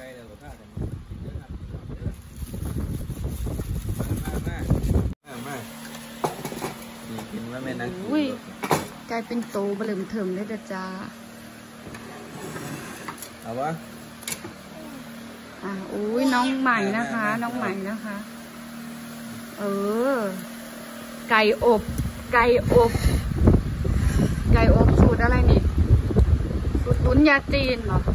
ก่เราก็พากันมากินว่าแม่นั่งอุ้ยกลายเป็นโตเบลิมเทิมได้จ้าเอาวะอุ้ยน้องใหม่นะคะน้องใหม่นะคะไก่อบไก่อบไก่อบสูตรอะไรนี่สูตรตุ๋นยาจีนเหรอ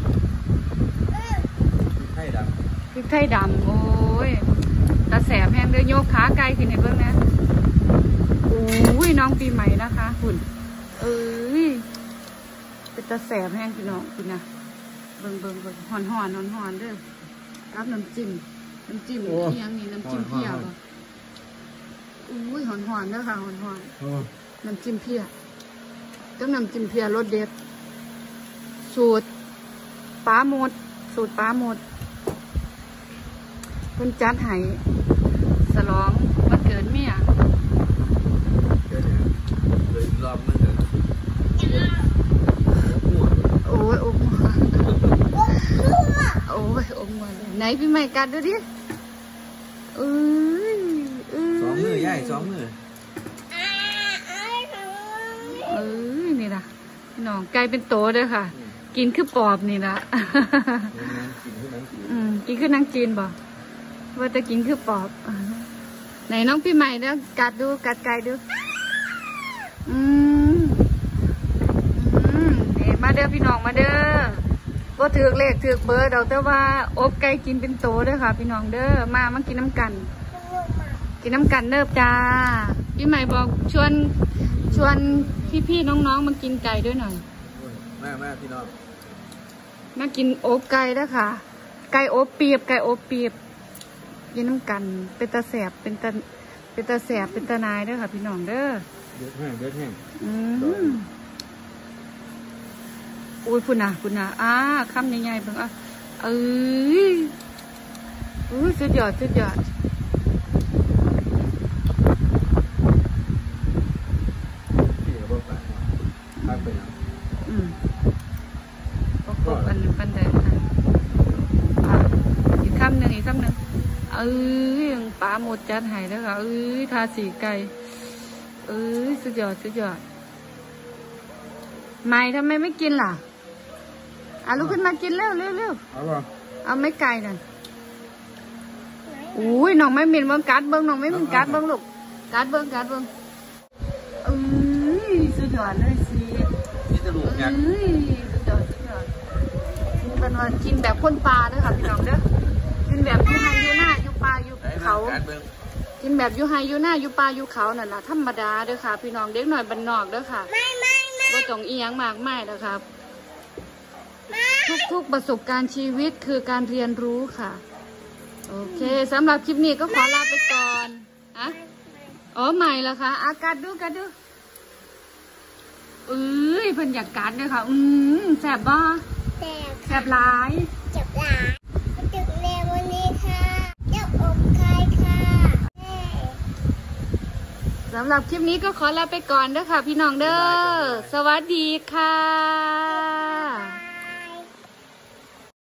พริกไทยดำโอ้ยตาแสบแห้งเด้อโยกขาไก่ขึ้นในเบื้องนะอุ้ยน้องปีใหม่นะคะหุ่นเป็นตาแสบแห้งพี่น้องกินนะเบิ่งห่อนเด้อกับน้ำจิ้มเพียงนี่น้ำจิ้มเพียบอุ้ยห่อนเด้อค่ะห่อนน้ำจิ้มเพียต้องน้ำจิ้มเพียรสเด็ดสูตรป้าหมดคุณจัดให้สลองวันเกิดเมียเลยรอบมันเลยโอ้ยอมหัวเลยไหนพี่ใหม่กัดดูดิสองมือย่าย2 มือนี่นะพี่น้องไก่เป็นโตด้วยค่ะกินคือปอบนี่นะกินคือนังจีนบ่ว่าจะกินคือปอบไหนน้องพี่ใหม่เด้อกัดไก่ดูนี่มาเด้อพี่น้องมาเด้อก็ถือเลขถือเบอร์เราแต่ว่าอบไก่กินเป็นโตเด้อค่ะพี่น้องเด้อมากินน้ำกันเด้อจ้าพี่ใหม่บอกชวนพี่น้องมากินไก่ด้วยหน่อยมาพี่น้องมากินอบไก่เด้อค่ะไก่อบเปียบกินน้ำกันเป็นตาแสบเป็นตาแสบเป็นตานายเด้อค่ะพี่น้องเด้อเดือดแห้งอุ้ยคุณน่ะคำใหญ่ๆเพิ่งสุดยอดก็ปันใดอีกคำหนึ่งปลาหมดจัดให้แล้วค่ะทาสีไก่สุดยอดไม่ทำไมไม่กินล่ะลุกขึ้นมากินเร็วเอาไม่ไก่น่ะอุ้ยน้องไม่มินเบิ้งกัดเบิ้งน้องไม่มินกัดเบิ้งลูกกัดเบิ้งสุดยอดเลยสินี่จะลูกยังสุดยอดเป็นว่ากินแบบคนปลาด้วยค่ะพี่น้องเด้อกินแบบยูไฮยูหน้ายูปลายูเขากินแบบยูไฮยูหน้ายูปลายูเขานั่นนะธรรมดาเด้อค่ะพี่น้องเด็กหน่อยบ้านนอกเด้อค่ะไม่ต้องอีหยังมากมายนะครับทุกประสบการณ์ชีวิตคือการเรียนรู้ค่ะโอเคสำหรับคลิปนี้ก็ขอลาไปก่อนใหม่ละค่ะกัดดูเพิ่นอยากกัดเลยค่ะแสบบ่แสบหลายจุดเร็ววันนี้ค่ะเจ้าอบไก่ค่ะสำหรับคลิปนี้ก็ขอลาไปก่อนเด้อค่ะพี่น้องเด้อสวัสดีค่ะ